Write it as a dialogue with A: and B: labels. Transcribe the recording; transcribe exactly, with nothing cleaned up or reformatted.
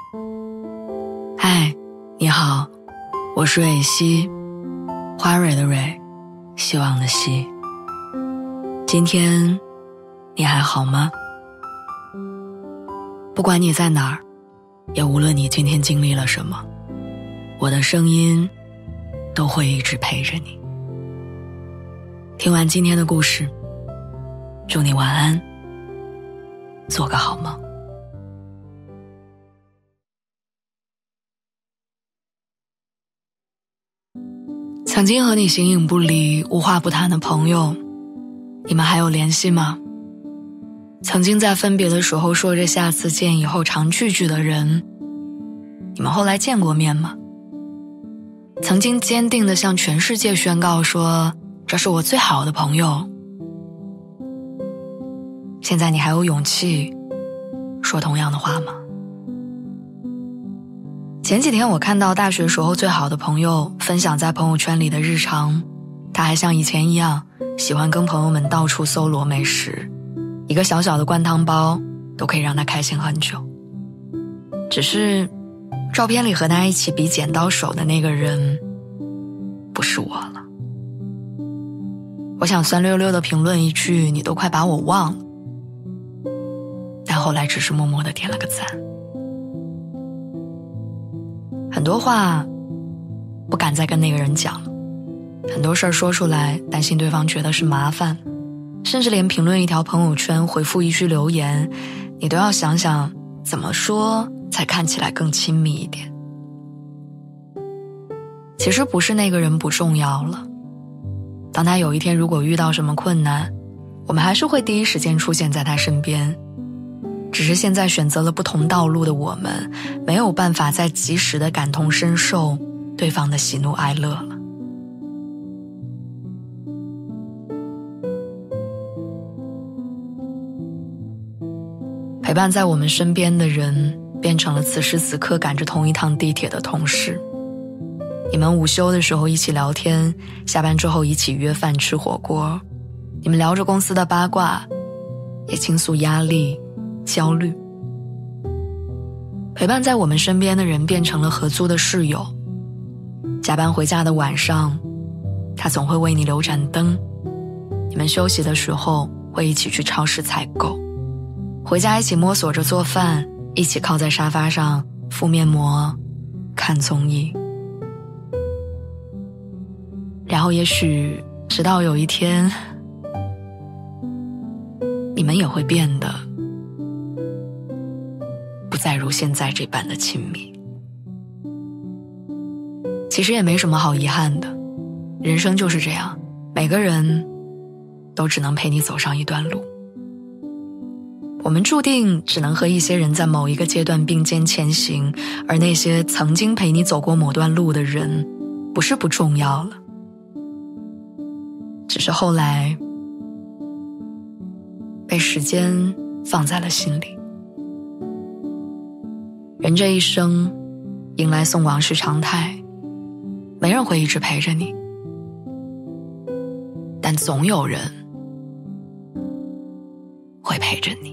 A: 嗨，你好，我是蕊希，花蕊的蕊，希望的希。今天你还好吗？不管你在哪儿，也无论你今天经历了什么，我的声音都会一直陪着你。听完今天的故事，祝你晚安，做个好梦。曾经和你形影不离、无话不谈的朋友，你们还有联系吗？曾经在分别的时候说着下次见，以后常聚聚的人，你们后来见过面吗？曾经坚定地向全世界宣告说，这是我最好的朋友，现在你还有勇气说同样的话吗？前几天我看到大学时候最好的朋友分享在朋友圈里的日常，他还像以前一样喜欢跟朋友们到处搜罗美食，一个小小的灌汤包都可以让他开心很久。只是照片里和他一起比剪刀手的那个人不是我了。我想酸溜溜的评论一句，你都快把我忘了，但后来只是默默地点了个赞。很多话不敢再跟那个人讲了，很多事儿说出来担心对方觉得是麻烦，甚至连评论一条朋友圈、回复一句留言，你都要想想怎么说才看起来更亲密一点。其实不是那个人不重要了，当他有一天如果遇到什么困难，我们还是会第一时间出现在他身边，只是现在选择了不同道路的我们，没有办法再及时地感同身受对方的喜怒哀乐了。陪伴在我们身边的人，变成了此时此刻赶着同一趟地铁的同事。你们午休的时候一起聊天，下班之后一起约饭吃火锅，你们聊着公司的八卦，也倾诉压力焦虑。陪伴在我们身边的人变成了合租的室友，加班回家的晚上，他总会为你留盏灯，你们休息的时候会一起去超市采购，回家一起摸索着做饭，一起靠在沙发上敷面膜看综艺。然后也许直到有一天，你们也会变得不再如现在这般的亲密。其实也没什么好遗憾的，人生就是这样，每个人都只能陪你走上一段路。我们注定只能和一些人在某一个阶段并肩前行，而那些曾经陪你走过某段路的人，不是不重要了，只是后来被时间放在了心里。人这一生，迎来送往是常态，没人会一直陪着你，但总有人会陪着你。